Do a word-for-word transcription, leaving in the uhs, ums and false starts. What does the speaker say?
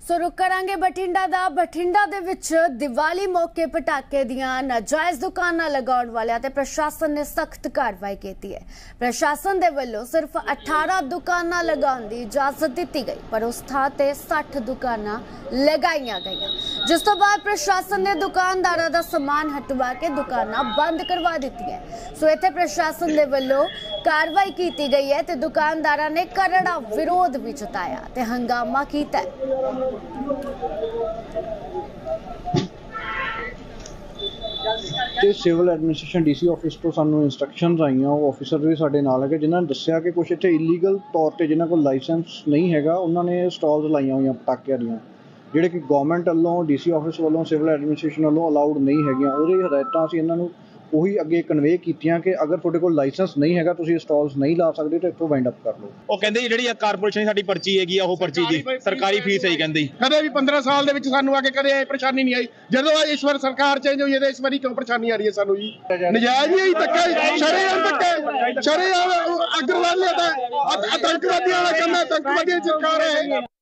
ਸੋ ਰੁਕ ਕਰਾਂਗੇ ਬਠਿੰਡਾ ਦਾ। ਬਠਿੰਡਾ ਦੇ ਵਿੱਚ ਦੀਵਾਲੀ ਮੌਕੇ ਪਟਾਕੇ ਦੀਆਂ ਨਾਜਾਇਜ਼ ਦੁਕਾਨਾਂ ਲਗਾਉਣ ਵਾਲਿਆਂ ਤੇ ਪ੍ਰਸ਼ਾਸਨ ਨੇ ਸਖਤ ਕਾਰਵਾਈ ਕੀਤੀ ਹੈ। ਪ੍ਰਸ਼ਾਸਨ ਦੇ ਵੱਲੋਂ ਸਿਰਫ ਅਠਾਰਾਂ ਦੁਕਾਨਾਂ ਲਗਾਉਣ ਦੀ ਇਜਾਜ਼ਤ ਦਿੱਤੀ ਗਈ, ਪਰ ਉਸ ਥਾਂ ਤੇ ਸੱਠ ਦੁਕਾਨਾਂ ਲਗਾਈਆਂ ਗਈਆਂ, ਜਿਸ ਤੋਂ ਬਾਅਦ ਪ੍ਰਸ਼ਾਸਨ ਨੇ ਦੁਕਾਨਦਾਰਾਂ ਦਾ ਸਮਾਨ ਹਟਵਾ ਕੇ ਦੁਕਾਨਾਂ ਬੰਦ ਕਰਵਾ ਦਿੱਤੀਆਂ। ਸੋ ਇੱਥੇ ਪ੍ਰਸ਼ਾਸਨ ਦੇ ਵੱਲੋਂ ਕਾਰਵਾਈ ਕੀਤੀ गई है तो दुकानदारों ने करड़ा विरोध भी जताया ते हंगामा किया। ਤੇ ਸਿਵਲ ਐਡਮਿਨਿਸਟ੍ਰੇਸ਼ਨ ਡੀਸੀ ਆਫਿਸ ਤੋਂ ਸਾਨੂੰ ਇਨਸਟਰਕਸ਼ਨਸ ਆਈਆਂ, ਉਹ ਆਫੀਸਰ ਵੀ ਸਾਡੇ ਨਾਲ ਹੈਗੇ, ਜਿਨ੍ਹਾਂ ਨੇ ਦੱਸਿਆ ਕਿ ਕੁਝ ਇੱਥੇ ਇਲੀਗਲ ਤੌਰ ਤੇ ਜਿਨ੍ਹਾਂ ਕੋਲ ਲਾਇਸੈਂਸ ਨਹੀਂ ਹੈਗਾ ਉਹਨਾਂ ਨੇ ਸਟਾਲਸ ਲਾਈਆਂ ਹੋਈਆਂ ਪਟਾਕਿਆਂ ਦੀਆਂ, ਜਿਹੜੇ ਕਿ ਗਵਰਨਮੈਂਟ ਵੱਲੋਂ ਡੀਸੀ ਆਫਿਸ ਵੱਲੋਂ ਸਿਵਲ ਐਡਮਿਨਿਸਟ੍ਰੇਸ਼ਨ ਵੱਲੋਂ ਅਲਾਉਡ ਨਹੀਂ ਹੈਗੀਆਂ। ਉਹਦੀ ਹਦਾਇਤਾਂ ਅਸੀਂ ਇਹਨਾਂ ਨੂੰ ਉਹੀ ਅੱਗੇ ਕਨਵੇ ਕੀਤੀਆਂ ਕਿ ਅਗਰ ਤੁਹਾਡੇ ਕੋਲ ਲਾਇਸੈਂਸ ਨਹੀਂ ਹੈਗਾ, ਤੁਸੀਂ ਸਟਾਲਸ ਨਹੀਂ ਲਾ ਸਕਦੇ ਤਾਂ ਇੱਥੋਂ ਵਾਈਂਡ ਅਪ ਕਰ ਲਓ। ਉਹ ਕਹਿੰਦੇ ਜਿਹੜੀ ਕਾਰਪੋਰੇਸ਼ਨ ਦੀ ਸਾਡੀ ਪਰਚੀ ਹੈਗੀ ਆ, ਉਹ ਪਰਚੀ ਦੀ ਸਰਕਾਰੀ ਫੀਸ ਹੈ। ਕਹਿੰਦੇ ਕਦੇ ਵੀ ਪੰਦਰਾਂ ਸਾਲ ਦੇ ਵਿੱਚ ਸਾਨੂੰ ਆ ਕੇ ਕਦੇ ਇਹ ਪਰੇਸ਼ਾਨੀ ਨਹੀਂ ਆਈ। ਜਦੋਂ ਇਸ ਵਾਰ ਸਰਕਾਰ ਚੇਂਜ ਹੋਈ ਹੈ ਇਸ ਵਾਰੀ ਕਿਉਂ ਪਰੇਸ਼ਾਨੀ ਆ ਰਹੀ ਹੈ ਸਾਨੂੰ ਜੀ? ਨਜਾਇਜ਼ ਹੀ ਧੱਕਾ, ਸ਼ਰੇਆਮ ਧੱਕਾ, ਸ਼ਰੇਆਮ ਅਗਰਵਾਲੀਆਂ ਦਾ ਆਤੰਕਵਾਦੀਆਂ ਵਾਲਾ ਕੰਮ ਹੈ, ਆਤੰਕਵਾਦੀਆਂ ਸਰਕਾਰ ਹੈ।